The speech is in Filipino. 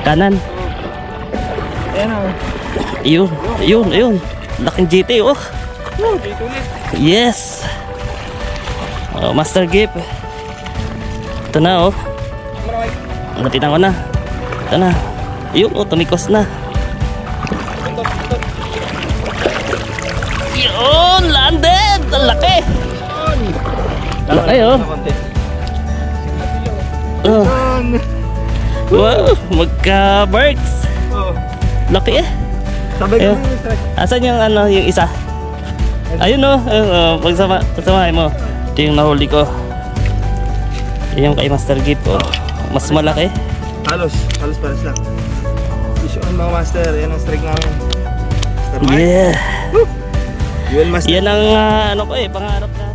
Kanan. Ayan o. Yun. Laking GT oh. Dito ulit. Yes. Oh, Master Gift. Ito na oh. Lapitan ko na. Ito na. Yun oh, tumikos na. Yun, landed. Ang laki. Laki oh. Oh. Wow, magka-birds. Laki eh. Sabay ko. Asan yung ano, yung isa? Ayun oh, pagsamahin mo. Ito yung nahuli ko. Yung kay Master Gift oh. Mas malaki. Halos pares lang. Issue ang mga master, yan ang strike namin. Yeah. Yun master. Yan ang ano ko eh, pangarap na.